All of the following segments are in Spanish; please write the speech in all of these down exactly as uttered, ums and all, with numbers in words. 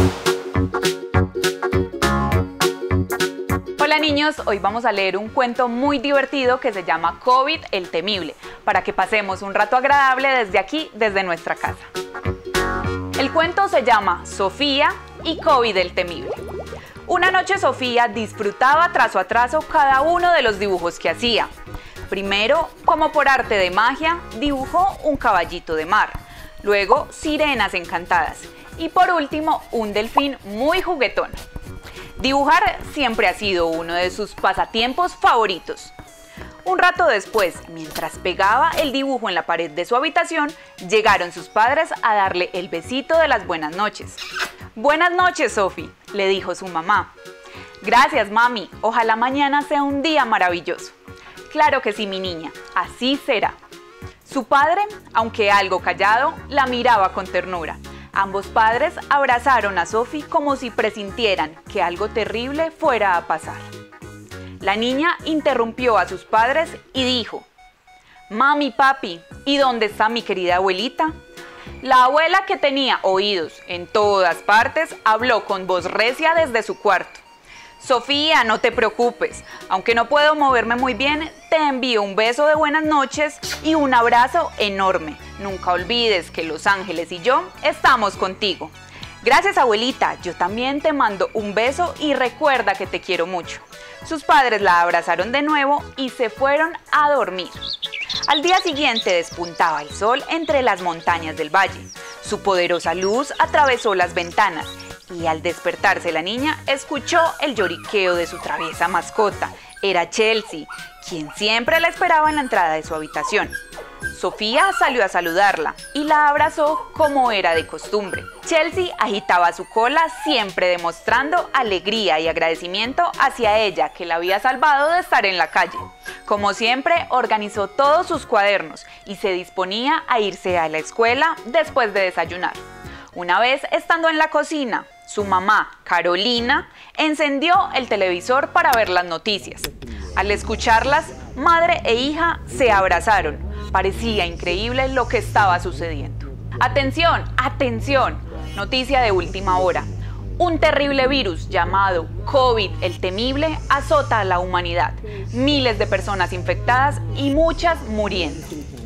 Hola niños, hoy vamos a leer un cuento muy divertido que se llama COVID el Temible, para que pasemos un rato agradable desde aquí, desde nuestra casa. El cuento se llama Sofía y COVID el Temible. Una noche Sofía disfrutaba trazo a trazo cada uno de los dibujos que hacía. Primero, como por arte de magia, dibujó un caballito de mar, luego sirenas encantadas y por último un delfín muy juguetón. Dibujar siempre ha sido uno de sus pasatiempos favoritos. Un rato después, mientras pegaba el dibujo en la pared de su habitación, llegaron sus padres a darle el besito de las buenas noches. «Buenas noches, Sofi», le dijo su mamá. «Gracias, mami. Ojalá mañana sea un día maravilloso». «Claro que sí, mi niña. Así será». Su padre, aunque algo callado, la miraba con ternura. Ambos padres abrazaron a Sofi como si presintieran que algo terrible fuera a pasar. La niña interrumpió a sus padres y dijo: «Mami, papi, ¿y dónde está mi querida abuelita?». La abuela, que tenía oídos en todas partes, habló con voz recia desde su cuarto. «Sofía, no te preocupes, aunque no puedo moverme muy bien, te envío un beso de buenas noches y un abrazo enorme. Nunca olvides que los ángeles y yo estamos contigo». «Gracias, abuelita, yo también te mando un beso y recuerda que te quiero mucho». Sus padres la abrazaron de nuevo y se fueron a dormir. Al día siguiente despuntaba el sol entre las montañas del valle. Su poderosa luz atravesó las ventanas y al despertarse la niña escuchó el lloriqueo de su traviesa mascota. Era Chelsea, quien siempre la esperaba en la entrada de su habitación. Sofía salió a saludarla y la abrazó como era de costumbre. Chelsea agitaba su cola, siempre demostrando alegría y agradecimiento hacia ella, que la había salvado de estar en la calle. Como siempre, organizó todos sus cuadernos y se disponía a irse a la escuela después de desayunar. Una vez estando en la cocina, su mamá, Carolina, encendió el televisor para ver las noticias. Al escucharlas, madre e hija se abrazaron. Parecía increíble lo que estaba sucediendo. ¡Atención! ¡Atención! Noticia de última hora. Un terrible virus llamado COVID el Temible azota a la humanidad. Miles de personas infectadas y muchas muriendo.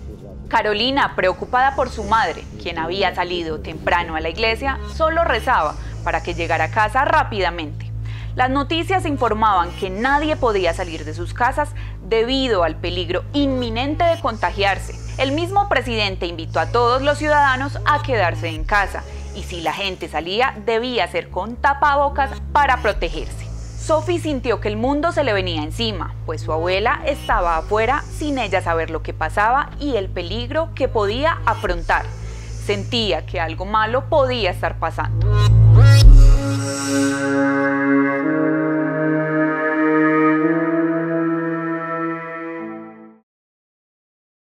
Carolina, preocupada por su madre, quien había salido temprano a la iglesia, solo rezaba para que llegara a casa rápidamente. Las noticias informaban que nadie podía salir de sus casas debido al peligro inminente de contagiarse. El mismo presidente invitó a todos los ciudadanos a quedarse en casa y si la gente salía debía ser con tapabocas para protegerse. Sofi sintió que el mundo se le venía encima, pues su abuela estaba afuera sin ella saber lo que pasaba y el peligro que podía afrontar. Sentía que algo malo podía estar pasando.